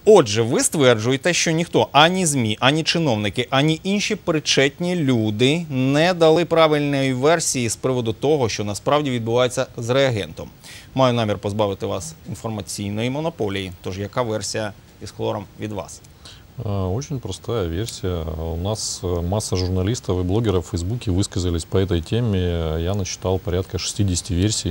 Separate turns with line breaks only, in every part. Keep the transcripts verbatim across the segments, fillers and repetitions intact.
Отже, ви стверджуєте, що ніхто, ані ЗМІ, ані чиновники, ані інші причетні люди не дали правильної версії з приводу того, що насправді відбувається з реагентом. Маю намір позбавити вас інформаційної монополії. Тож, яка версія із хлором від вас?
Очень простая версия. У нас масса журналистов и блогеров в Фейсбуке высказались по этой теме. Я насчитал порядка шестидесяти версий,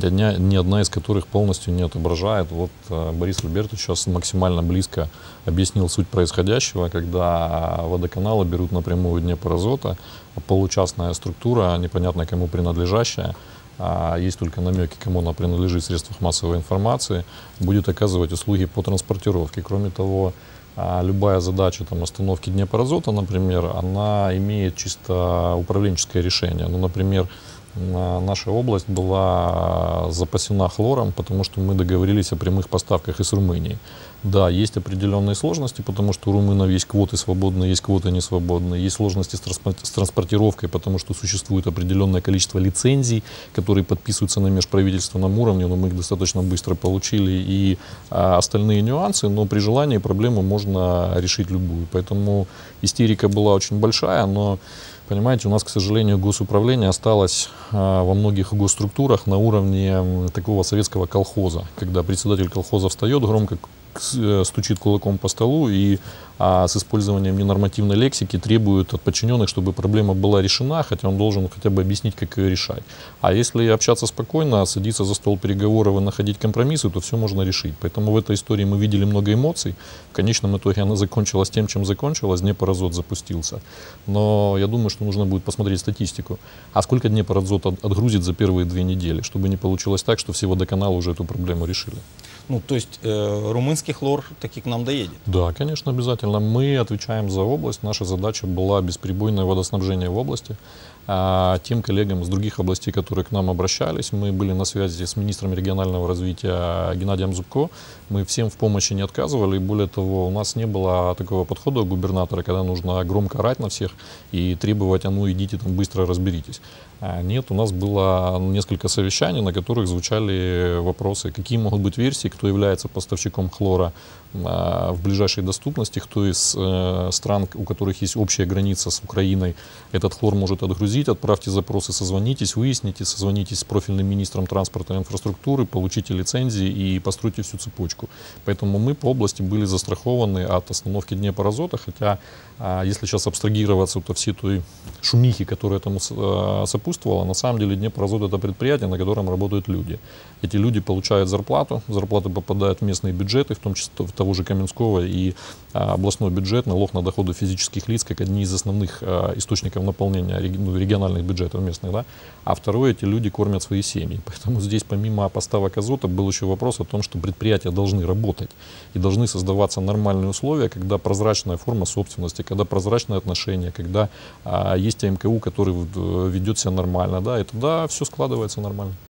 ни одна из которых полностью не отображает. Вот Борис Альбертович сейчас максимально близко объяснил суть происходящего, когда водоканалы берут напрямую Днепр Азота, получастная структура, непонятно кому принадлежащая, есть только намеки, кому она принадлежит в средствах массовой информации, будет оказывать услуги по транспортировке. Кроме того, любая задача там, остановки Днепр Азота, например, она имеет чисто управленческое решение. Ну, например, наша область была запасена хлором, потому что мы договорились о прямых поставках из Румынии. Да, есть определенные сложности, потому что у румынов есть квоты свободные, есть квоты несвободные. Есть сложности с транспортировкой, потому что существует определенное количество лицензий, которые подписываются на межправительственном уровне, но мы их достаточно быстро получили, и а, остальные нюансы, но при желании проблему можно решить любую. Поэтому истерика была очень большая, но, понимаете, у нас, к сожалению, госуправление осталось а, во многих госструктурах на уровне такого советского колхоза, когда председатель колхоза встает, громко стучит кулаком по столу и а, с использованием ненормативной лексики требует от подчиненных, чтобы проблема была решена, хотя он должен хотя бы объяснить, как ее решать. А если общаться спокойно, садиться за стол переговоров и находить компромиссы, то все можно решить. Поэтому в этой истории мы видели много эмоций. В конечном итоге она закончилась тем, чем закончилась. Днепр Азот запустился. Но я думаю, что нужно будет посмотреть статистику. А сколько Днепр Азот отгрузит за первые две недели, чтобы не получилось так, что все водоканалы уже эту проблему решили.
Ну, то есть э, румынский хлор таки к нам доедет?
Да, конечно, обязательно. Мы отвечаем за область. Наша задача была бесперебойное водоснабжение в области. А тем коллегам из других областей, которые к нам обращались, мы были на связи с министром регионального развития Геннадием Зубко. Мы всем в помощи не отказывали. И более того, у нас не было такого подхода у губернатора, когда нужно громко орать на всех и требовать: а ну идите там быстро разберитесь. А нет, у нас было несколько совещаний, на которых звучали вопросы, какие могут быть версии, кто является поставщиком хлора а, в ближайшей доступности, кто из э, стран, у которых есть общая граница с Украиной, этот хлор может отгрузить. Отправьте запросы, созвонитесь, выясните, созвонитесь с профильным министром транспорта и инфраструктуры, получите лицензии и постройте всю цепочку. Поэтому мы по области были застрахованы от остановки Днепр Азота, хотя а, если сейчас абстрагироваться от всей той шумихи, которая этому а, сопутствовала, на самом деле Днепр Азот — это предприятие, на котором работают люди. Эти люди получают зарплату, зарплаты попадают в местные бюджеты, в том числе в того же Каменского, и а, областной бюджет, налог на доходы физических лиц, как одни из основных а, источников наполнения региональных бюджетов местных, да? А второе, эти люди кормят свои семьи. Поэтому здесь помимо поставок азота был еще вопрос о том, что предприятия должны работать и должны создаваться нормальные условия, когда прозрачная форма собственности, когда прозрачные отношения, когда а, есть АМКУ, который ведет себя нормально, да, и тогда все складывается нормально.